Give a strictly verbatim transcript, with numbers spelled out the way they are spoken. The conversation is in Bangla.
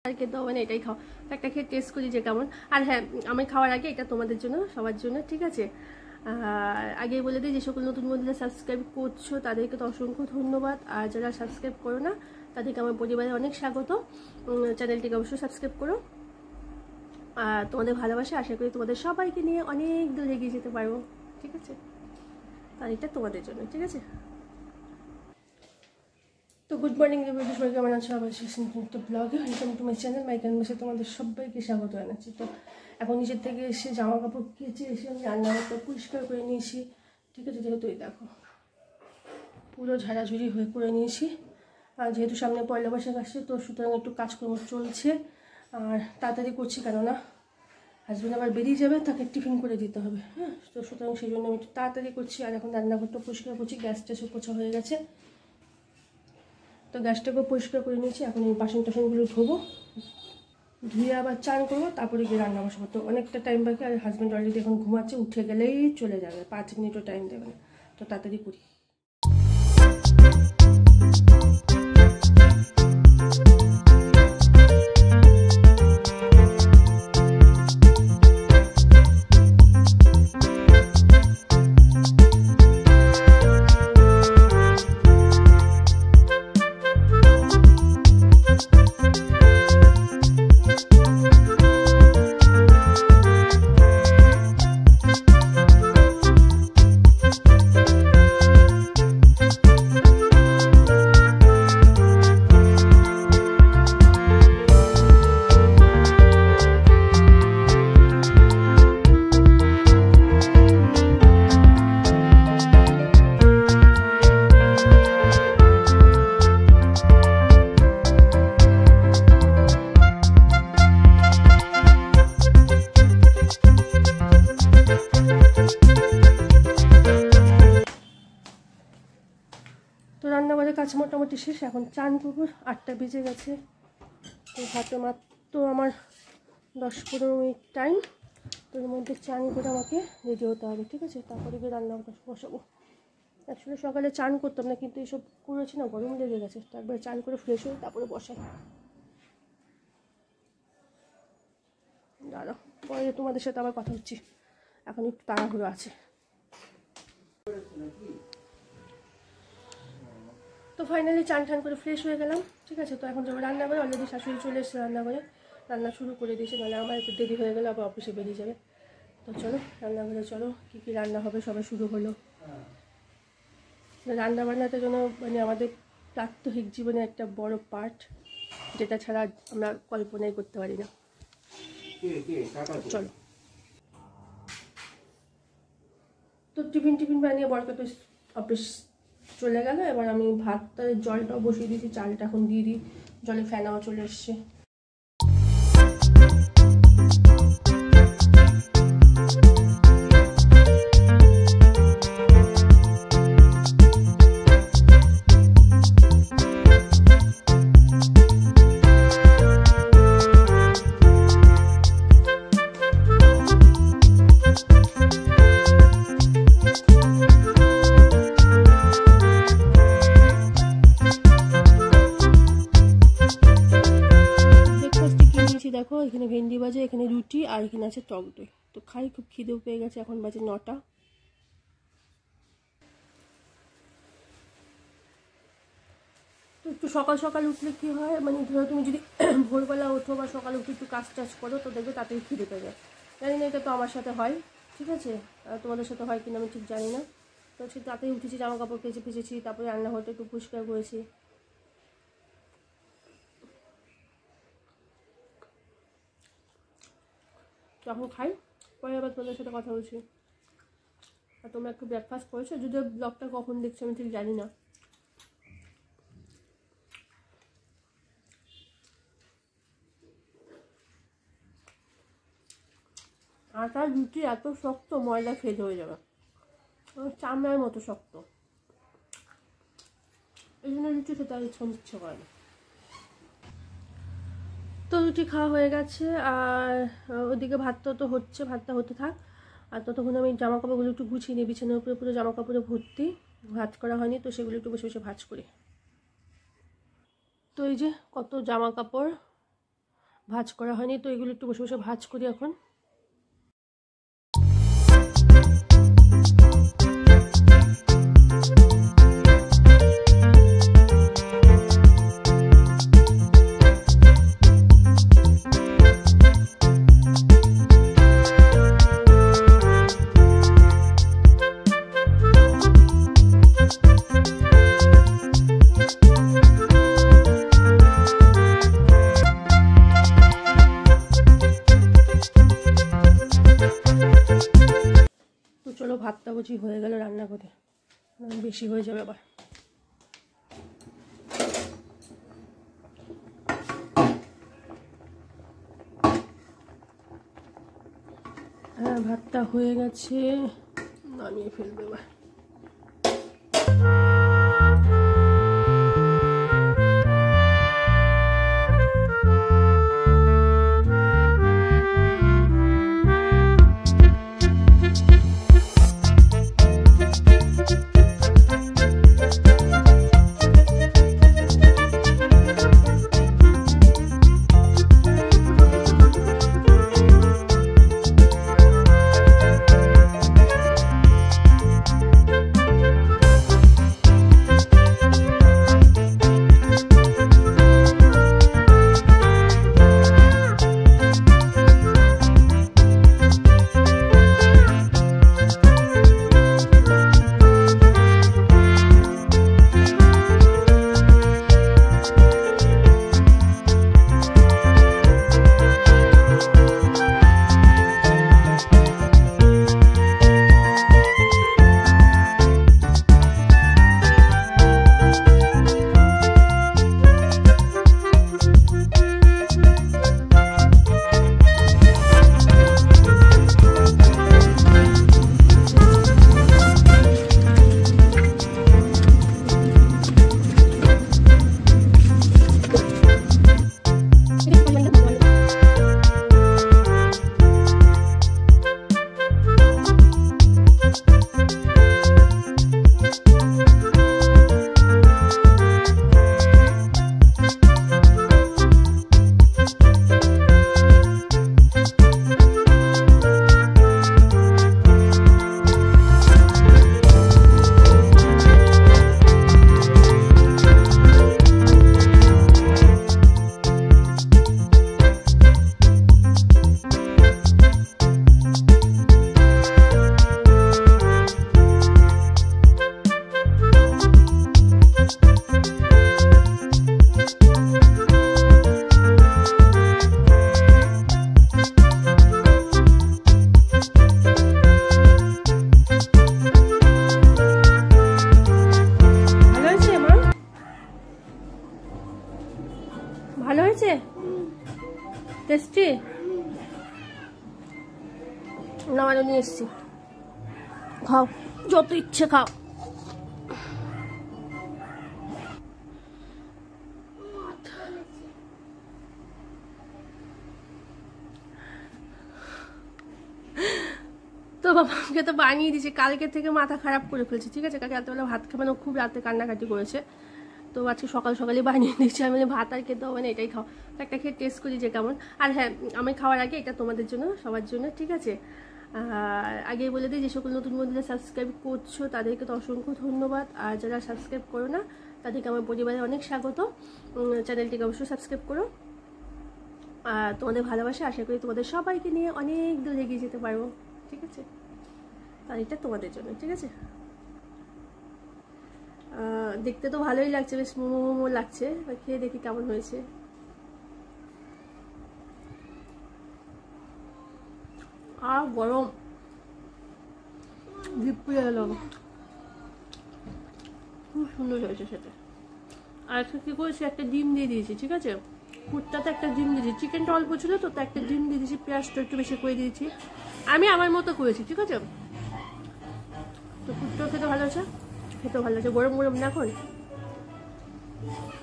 আর খেতে হবে না, এটাই খাও। একটা খেয়ে টেস্ট করি যে কেমন। আর হ্যাঁ, আমি খাওয়ার আগে এটা তোমাদের জন্য, সবার জন্য, ঠিক আছে? আগে বলে দিই, যে সকল নতুন বন্ধুরা সাবস্ক্রাইব করছো তাদেরকে তো অসংখ্য ধন্যবাদ। আর যারা সাবস্ক্রাইব করো না তাদেরকে আমার পরিবারে অনেক স্বাগত। চ্যানেলটিকে অবশ্যই সাবস্ক্রাইব করো। আর তোমাদের ভালোবাসা আশা করি তোমাদের সবাইকে নিয়ে অনেক দূর এগিয়ে যেতে পারবো, ঠিক আছে? আর এটা তোমাদের জন্য, ঠিক আছে? তো গুড মর্নিং এভরিবডি, সবাই কেমন আছো? আবার একটা ব্লগে welcome to my channel my ক্যানভাসে তোমাদের সবাইকে স্বাগত জানাচ্ছি। তো এখন নিচের থেকে এসে জামা কাপড় কেচে এসে আমি রান্নাঘরটা পরিষ্কার করে নিয়েছি, ঠিক আছে? যেহেতু এই দেখো পুরো ঝাড়াঝুড়ি হয়ে করে নিয়েছি। আর যেহেতু সামনে পয়লা বৈশাখ আসছে, তো সুতরাং একটু কাজকর্ম চলছে। আর তাড়াতাড়ি করছি, কেননা হাজব্যান্ড আবার বেরিয়ে যাবে, তাকে টিফিন করে দিতে হবে। হ্যাঁ, তো সুতরাং সেই জন্য আমি একটু তাড়াতাড়ি করছি। আর এখন রান্নাঘরটা পরিষ্কার করছি, গ্যাস ট্যাসও পোছা হয়ে গেছে। তো গ্যাসটাকেও পরিষ্কার করে নিয়েছি। এখন এই বাসন টাসনগুলো ধোবো, ধুয়ে আবার চান করবো, তারপরে গিয়ে রান্না বসাবো। তো অনেকটা টাইম বাকি। আর হাজব্যান্ড অলরেডি এখন ঘুমাচ্ছে, উঠে গেলেই চলে যাবে, পাঁচ মিনিটও টাইম দেবে না। তো তাড়াতাড়ি করি। রান্নাঘরের কাজ মোটামুটি শেষ। এখন চান করবো, আটটা বেজে গেছে। তো হাতে মাত্র আমার দশ পনেরো মিনিট টাইম। তোর মধ্যে চান করে আমাকে রেডি হতে হবে, ঠিক আছে? তারপরে গিয়ে রান্নাঘরটা বসাবো। অ্যাকচুয়ালি সকালে চান করতাম না, কিন্তু এসব করেছি না, গরম লেগে গেছে। তো একবার চান করে ফ্রেশ হয়ে তারপরে বসাই। দাঁড়াও, পরে তোমাদের সাথে আবার কথা হচ্ছি, এখন একটু তাড়াহুড়ো আছে। তো ফাইনালি চান টান করে ফ্রেশ হয়ে গেলাম, ঠিক আছে? তো এখন যাবো রান্নাঘরে। অলরেডি শাশুড়ি চলে এসেছে রান্নাঘরে, রান্না শুরু করে দিয়েছে, নাহলে আমার একটু দেরি হয়ে গেলে আবার অফিসে বেরিয়ে যাবে। তো চলো রান্নাঘরে, চলো কী কী রান্না হবে সবাই শুরু হলো। রান্না বান্নাতে জন্য মানে আমাদের প্রাত্যহিক জীবনে একটা বড় পার্ট, যেটা ছাড়া আমরা কল্পনাই করতে পারি না। চলো। তো টিফিন টিফিন বানিয়ে বরকে তো অফিস চলে গেল। এবার আমি ভাতটা জলটাও বসিয়ে দিয়েছি, চালটা এখন দিয়ে দিই। জলে ফেনাও চলে এসছে। দেখো এখানে ভেন্ডি বাজে, এখানে রুটি, আর এখানে আছে টক দই। তো খাই, খুব খিদেও পেয়ে গেছে। এখন বাজে নটা। তো একটু সকাল সকাল উঠলে কী হয়, মানে ধরো তুমি যদি ভোরবেলা ওঠো বা সকালে উঠে একটু কাজ টাজ করো, তো দেখবে তাড়াতাড়ি খিদে পেয়ে যায়। জানি না, এটা তো আমার সাথে হয়, ঠিক আছে? তোমাদের সাথে হয় কিনা আমি ঠিক জানি না। তো সে তাড়াতাড়ি উঠেছি, জামা কাপড় কেচে ফেঁচেছি, তারপরে রান্নাঘরটা একটু পরিষ্কার করেছি। তখন খাই, পরে আবার তোমাদের সাথে কথা বলছি। আর তোমরা একটু ব্রেকফাস্ট করেছো? যদিও ব্লগটা কখন দেখছো আমি ঠিক জানি না। আটার রুটি এত শক্ত, ময়দা ফেল হয়ে যাবে, চামড়ার মতো শক্ত। এই জন্য রুটি খেতে আর ইচ্ছে করে না। তো রুটি খাওয়া হয়ে গেছে। আর ওদিকে ভাতটা তো হচ্ছে, ভাতটা হতে থাক। আর ততক্ষণ আমি জামা কাপড়গুলো একটু গুছিয়ে নিই। বিছানার উপরে পুরো জামা কাপড়ে ভর্তি, ভাঁজ করা হয়নি, তো সেগুলো একটু বসে বসে ভাঁজ করি। তো এই যে কত জামা কাপড়, ভাজ করা হয়নি, তো এগুলো একটু বসে বসে ভাজ করি এখন। চলো ভাতটা বুঝি হয়ে গেল রান্না করে, বেশি হয়ে যাবে আবার। হ্যাঁ ভাতটা হয়ে গেছে, নামিয়ে ফেলবে এবার। ভালো হয়েছে? টেস্টি? না আরো নিয়ে এসছি, খাও যত ইচ্ছে খাও। তো বাবাকে তো বানিয়ে দিয়েছি, কালকে থেকে মাথা খারাপ করে ফেলছে, ঠিক আছে? কালকে রাত্রেবেলা ভাত খাবে না, খুব রাতে কান্নাকাটি করেছে, তো আজকে সকাল সকালে বানিয়ে দিচ্ছি। আমি ভাত আর খেতে হবে না, এটাই খাও। একটা খেয়ে টেস্ট করি যে কেমন। আর হ্যাঁ, আমি খাওয়ার আগে এটা তোমাদের জন্য, সবার জন্য, ঠিক আছে? আর আগেই বলে দিই, যে সকল নতুন বন্ধুরা সাবস্ক্রাইব করছো তাদেরকে তো অসংখ্য ধন্যবাদ, আর যারা সাবস্ক্রাইব করো না তাদেরকে আমার পরিবারে অনেক স্বাগত। চ্যানেলটিকে অবশ্যই সাবস্ক্রাইব করো, আর তোমাদের ভালোবাসা আশা করি তোমাদের সবাইকে নিয়ে অনেক দূর এগিয়ে যেতে পারবো, ঠিক আছে? আর এটা তোমাদের জন্য, ঠিক আছে? দেখতে তো ভালোই লাগছে, বেশ মোমো মোমো লাগছে, খেয়ে দেখি কেমন হয়েছে। আর গরম জিভ পুড়ে গেল, খুব সুন্দর হয়েছে সেটা। আর একটা কি করেছি, একটা ডিম দিয়ে দিয়েছি, ঠিক আছে? কুর্তাতে একটা ডিম দিয়েছি, চিকেনটা অল্প ছিল তো, একটা ডিম দিয়ে দিয়েছি, পেঁয়াজটা একটু বেশি করে দিয়েছি, আমি আমার মতো করেছি, ঠিক আছে? তো কুর্তাও খেতে ভালো আছে, খেতে ভালো আছে, গরম গরম না করে।